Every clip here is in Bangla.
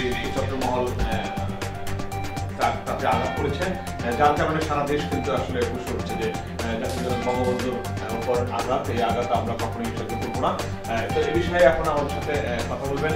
যে কুচক্রমহল তাতে আঘাত করেছে, যার কারণে সারা দেশ কিন্তু আসলে বুঝতে হচ্ছে যে বঙ্গবন্ধুর উপর আঘাত, এই আঘাত আমরা কখনোই সহ্য করবো না। তো এই বিষয়ে এখন আমাদের সাথে কথা বলবেন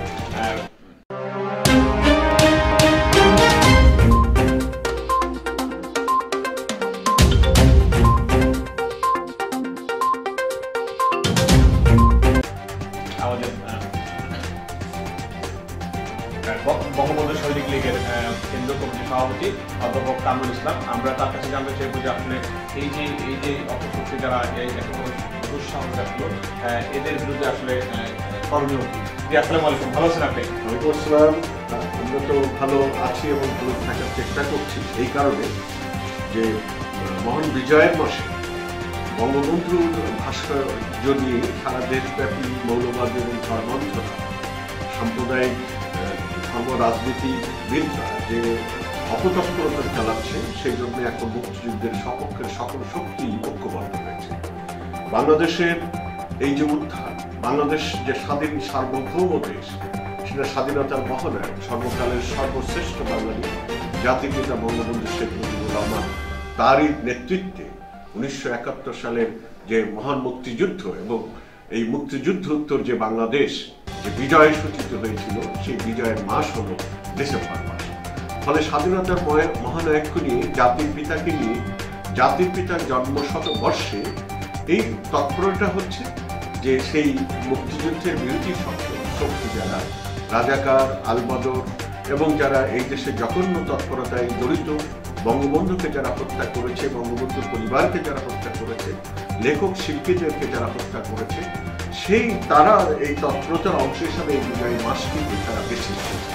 বঙ্গবন্ধু সৈনিক লীগের কেন্দ্রীয় কমিটির সভাপতি অধ্যাপক কামরুল ইসলাম। আমরা তার কাছে জানতে চাইবো যে আসলে এই যে অপশক্তি যারা এই দুঃসাহস রাখলো, এদের বিরুদ্ধে আসলে করণীয় কি? আসসালামু আলাইকুম, ভালো আছেন আপনি? ওয়ালাইকুম আসসালাম। আমরা তো ভালো আছি এবং ভালো থাকার চেষ্টা করছি, এই কারণে যে মহান বিজয়ের মাসে বঙ্গবন্ধুর ভাস্কর্য নিয়ে সারা দেশব্যাপী মৌলবাদ এবং ধর্মান্ধরা, সাম্প্রদায়িক ধর্ম রাজনীতিবিদরা যে অপতৎপরতা চালাচ্ছে, সেই জন্য এখন মুক্তিযুদ্ধের সপক্ষের সকল শক্তি ঐক্যবদ্ধ হয়েছে। বাংলাদেশের এই যে উত্থান, বাংলাদেশ যে স্বাধীন সার্বভৌম দেশ, সেটা স্বাধীনতার মহানায়ক সর্বকালের সর্বশ্রেষ্ঠ বাঙালি জাতিপিতা বঙ্গবন্ধু শেখ মুজিবুর রহমান, তারই নেতৃত্বে 1971 সালের যে মহান মুক্তিযুদ্ধ এবং এই মুক্তিযুদ্ধ উত্তর যে বাংলাদেশ যে বিজয় সূচিত হয়েছিল, সেই বিজয়ের মাস হল ডিসেম্বর মাস। ফলে স্বাধীনতার মহানায়ককে নিয়ে, জাতির পিতাকে নিয়ে, জাতির পিতার জন্মশতবর্ষে এই তৎপরতা হচ্ছে যে সেই মুক্তিযুদ্ধের বিরোধী শক্তি যারা রাজাকার, আলবদর এবং যারা এই দেশে জঘন্য তৎপরতায় জড়িত, বঙ্গবন্ধুকে যারা হত্যা করেছে, বঙ্গবন্ধুর পরিবারকে যারা হত্যা করেছে, লেখক শিল্পীদেরকে যারা হত্যা করেছে, সেই তারা এই তৎপরতার অংশ হিসাবে এই বিজয়ের মাসটিকে তারা বেছে নিয়েছে।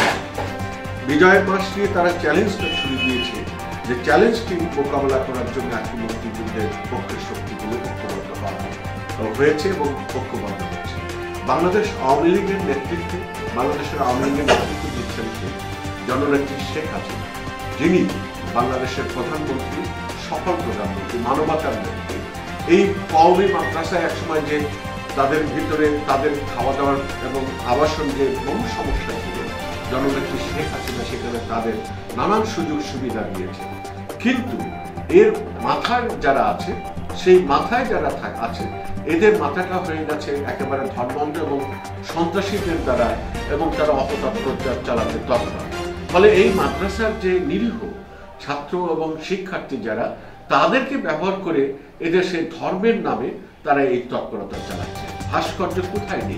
বিজয়ের মাস নিয়ে তারা চ্যালেঞ্জটা ছুড়ে দিয়েছে, যে চ্যালেঞ্জটি মোকাবেলা করার জন্য একটি মুক্তিযুদ্ধের পক্ষের শক্তিগুলো ঐক্যবদ্ধ হয়েছে এবং ঐক্যবদ্ধ হয়েছে। বাংলাদেশ আওয়ামী লীগের নেতৃত্বে, বাংলাদেশের আওয়ামী লীগের নেতৃত্ব দিচ্ছেন জননেত্রী শেখ হাসিনা, যিনি বাংলাদেশের প্রধানমন্ত্রী, সফল প্রধানমন্ত্রী, মানবতার মন্ত্রী। এই কওমি মাদ্রাসায় একসময় যে তাদের ভিতরে তাদের খাওয়া দাওয়ার এবং আবাসন যে বহু সমস্যা ছিল, জননেত্রী শেখ হাসিনা সেখানে তাদের নানান সুযোগ সুবিধা দিয়েছে। কিন্তু এর মাথায় যারা আছে, সেই মাথায় যারা আছে, এদের মাথাটা হয়ে গেছে একেবারে ধর্মান্ধ এবং সন্ত্রাসীদের দ্বারা, এবং তারা অপতৎপরতা চালাতে তৎপর। ফলে এই মাদ্রাসার যে নিরীহ ছাত্র এবং শিক্ষার্থী যারা, তাদেরকে ব্যবহার করে এদেশে ধর্মের নামে তারা এই তৎপরতা চালাচ্ছে। ভাস্কর্য কোথায় নেই?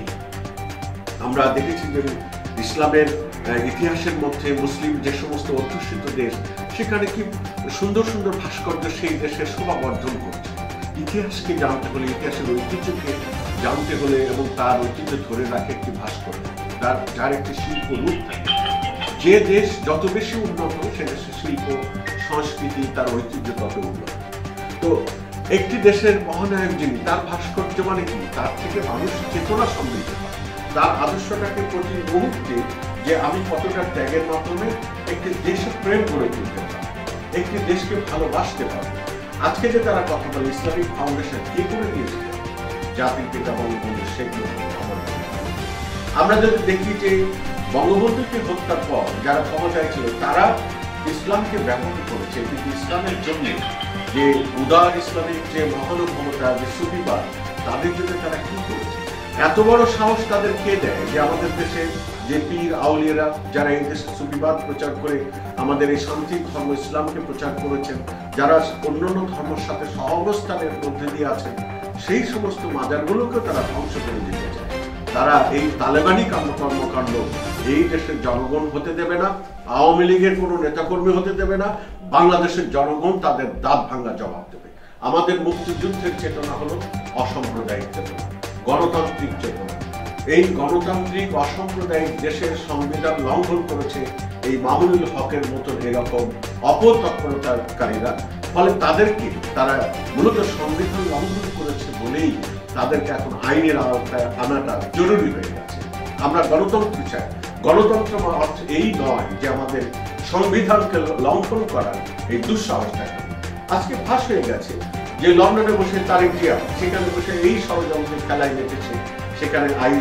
আমরা দেখেছি যে ইসলামের ইতিহাসের মধ্যে মুসলিম যে সমস্ত অধ্যুষিত দেশ, সেখানে কি সুন্দর সুন্দর ভাস্কর্য সেই দেশের শোভা বর্ধন করছে। ইতিহাসকে জানতে হলে, ইতিহাসের ঐতিহ্যকে জানতে হলে এবং তার ঐতিহ্য ধরে রাখে একটি ভাস্কর্য, যার একটি শিল্প রূপ থাকে। যে দেশ যত বেশি উন্নত, সে দেশের শিল্প সংস্কৃতি, তার ঐতিহ্য তত উন্নত। তো একটি দেশের মহানায়ক যিনি, তার ভাস্কর্য মানে কি? তার থেকে মানুষ চেতনা সমৃদ্ধ হয়, তার আদর্শটাকে প্রতি মুহূর্তে যে আমি কতটা ত্যাগের মাধ্যমে একটি দেশের প্রেম গড়ে তুলতে পারি, একটি দেশকে ভালোবাসতে পারি। আজকে যে তারা কথা বলে, ইসলামিক ফাউন্ডেশন কে করে দিয়েছে? জাতির পিতা বঙ্গবন্ধু শেখ মুজিবুর রহমান। আমরা যদি দেখি যে বঙ্গবন্ধুকে হত্যার পর যারা ক্ষমতায় ছিল, তারা ইসলামকে ব্যবহার করেছে, কিন্তু ইসলামের জন্য যে উদার ইসলামিক যে মহানুভবতা, যে সুবিবাদ, তাদের জন্য তারা কি করেছে? এত বড় সাহস তাদের কে দেয় যে আমাদের দেশে যে পীর আউলিয়ারা যারা এই দেশে সুবিবাদ প্রচার করে আমাদের এই শান্তি ধর্ম ইসলামকে প্রচার করেছেন, যারা অন্যান্য ধর্মের সাথে সহাবস্থানের মধ্যে দিয়ে আছেন, সেই সমস্ত মাজারগুলোকে তারা ধ্বংস করে দিতে চায়। তারা এই তালেবানি কর্মকাণ্ড এই দেশের জনগণ হতে দেবে না, আওয়ামী লীগের কোনো নেতাকর্মী হতে দেবে না। বাংলাদেশের জনগণ তাদের দাঁত ভাঙা জবাব দেবে। আমাদের মুক্তিযুদ্ধের চেতনা হলো অসাম্প্রদায়িক চেতনা, গণতান্ত্রিক চেতনা। এই গণতান্ত্রিক অসাম্প্রদায়িক দেশের সংবিধান লঙ্ঘন করেছে এই মামুনুল হকের মতন এরকম অপতৎপরতাকারীরা। ফলে তাদেরকে তারা মূলত সংবিধান লঙ্ঘন করেছে বলেই তাদেরকে এখন আইনের আওতায় আনাটা জরুরি হয়ে গেছে। আমরা গণতন্ত্র চাই। গণতন্ত্র অর্থ এই নয় যে আমাদের সংবিধানকে লঙ্ঘন করার এই দুঃসাহসটা। আজকে ফাঁস হয়ে গেছে যে লন্ডনে বসে তারেক জিয়া সেখানে বসে এই ষড়যন্ত্রের খেলায় মেতেছে, সেখানে আইস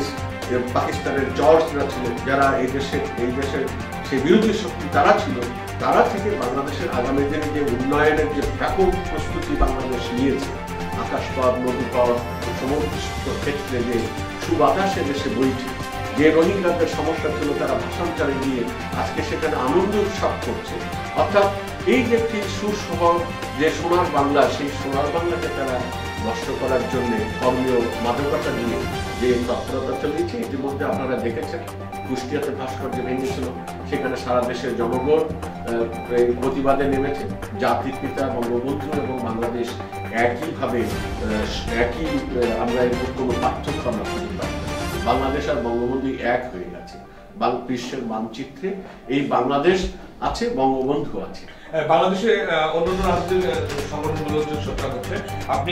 পাকিস্তানের জর্জরা ছিলেন, যারা এই দেশের সেই বিরোধী শক্তি তারা ছিল, তারা থেকে বাংলাদেশের আগামী দিনে যে উন্নয়নের যে ব্যাপক প্রস্তুতি বাংলাদেশ নিয়েছে, আকাশপথ, নদীপথ, সমস্ত ক্ষেত্রে যে সুবাতাসে দেশে বইছে, যে রোহিঙ্গাদের সমস্যা ছিল তারা ভাষান্তরে গিয়ে আজকে সেখানে আনন্দ উৎসব করছে, অর্থাৎ এই যে একটি সুসহ যে সোনার বাংলা, সেই সোনার বাংলাকে তারা নষ্ট করার জন্য ধর্মীয় মাদকতা নিয়ে যে তৎপরতা চালিয়েছে। ইতিমধ্যে আপনারা দেখেছেন কুষ্টিয়াতে ভাস্কর্য ভেঙেছিল, সেখানে সারা দেশের জনগণ এই প্রতিবাদে নেমেছে। জাতির পিতা বঙ্গবন্ধু এবং বাংলাদেশ একইভাবে একই, আমরা এর কোনো পার্থক্য আমরা খুঁজে পাই না। বাংলাদেশ আর বঙ্গবন্ধু এক হয়ে গেছে। বিশ্বের মানচিত্রে এই বাংলাদেশ আছে, বঙ্গবন্ধু আছে। বাংলাদেশে অন্যান্য রাজ্যের সংগঠনগুলো সরকার করছে, আপনি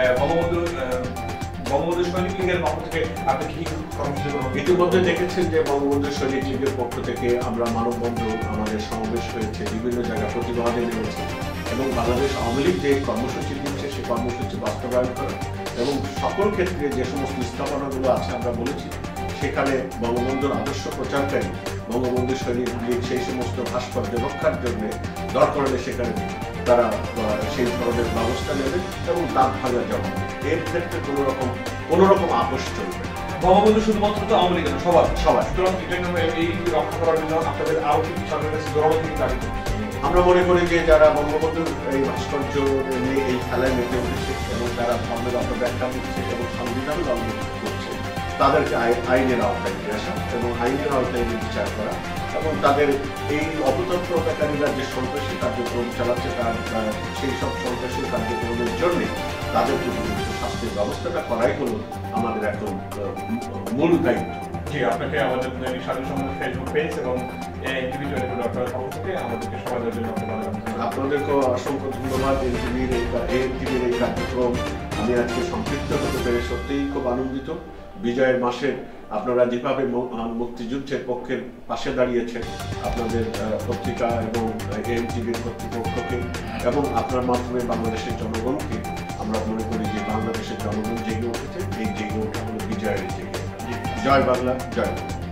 বঙ্গবন্ধু সৈনিক লীগের পক্ষ থেকে আপনি কি কর্মসূচি গ্রহণ? ইতিমধ্যে দেখেছেন যে বঙ্গবন্ধু সৈনিক লীগের পক্ষ থেকে আমরা মানববন্ধন, আমাদের সমাবেশ হয়েছে, বিভিন্ন জায়গায় প্রতিবাদে নেমেছে এবং বাংলাদেশ আওয়ামী লীগ যে কর্মসূচি দিচ্ছে সেই কর্মসূচি বাস্তবায়ন করা এবং সকল ক্ষেত্রে যে সমস্ত স্থাপনাগুলো আছে আমরা বলেছি সেখানে বঙ্গবন্ধুর আদর্শ প্রচারকারী বঙ্গবন্ধু সৈনিক লীগ সেই সমস্ত ভাস্কর্য রক্ষার জন্য দরকার হলে সেখানে তারা সেই ধরনের ব্যবস্থা নেবে এবং দাঁত ভাঙা জমা এর ক্ষেত্রে কোনো রকম আপোষ চলবে। বঙ্গবন্ধু শুধুমাত্র তো আওয়ামী লীগ সবার, সুতরাং এই রক্ষা করার জন্য আপনাদের আরো কি সরকারের কাছে জনগণ দাবি করছে? আমরা মনে করি যে যারা বঙ্গবন্ধুর এই ভাস্কর্য নিয়ে এই খেলায় মেতে উঠেছে এবং তারা ধর্মের অপব্যাখ্যা দিচ্ছে এবং সংবিধান লঙ্ঘন করছে, তাদেরকে আইনের আওতায় নিয়ে আসা এবং আইনের আওতায় বিচার করা এবং তাদের এই অপতৎপরতাকারীরা যে সন্ত্রাসী কার্যক্রম চালাচ্ছে তার সেই সব সন্ত্রাসী কার্যক্রমের জন্য তাদের শাস্তির ব্যবস্থাটা করাই হলো আমাদের একদম মূল দায়িত্ব। জি, আপনাকে আমাদের স্বাধীন সমাজের ফেসবুক পেজ এবং এনটিভি24.com পক্ষ থেকে আমাদেরকে সময় দেওয়ার জন্য আপনাদেরকেও অসংখ্য ধন্যবাদ। এনটিভির এই কার্যক্রম আমি আজকে সম্পৃক্ত হতে পেরে সত্যিই খুব আনন্দিত। বিজয়ের মাসে আপনারা যেভাবে মুক্তিযুদ্ধের পক্ষের পাশে দাঁড়িয়েছেন, আপনাদের পত্রিকা এবং এনটিভির কর্তৃপক্ষকে এবং আপনার মাধ্যমে বাংলাদেশের জনগণকে আমরা মনে করি যে বাংলাদেশের জনগণ জেগে উঠেছে, এই জেগে ওঠা হলো বিজয়ের জেগে। জয় বাংলা, জয় বাংলা।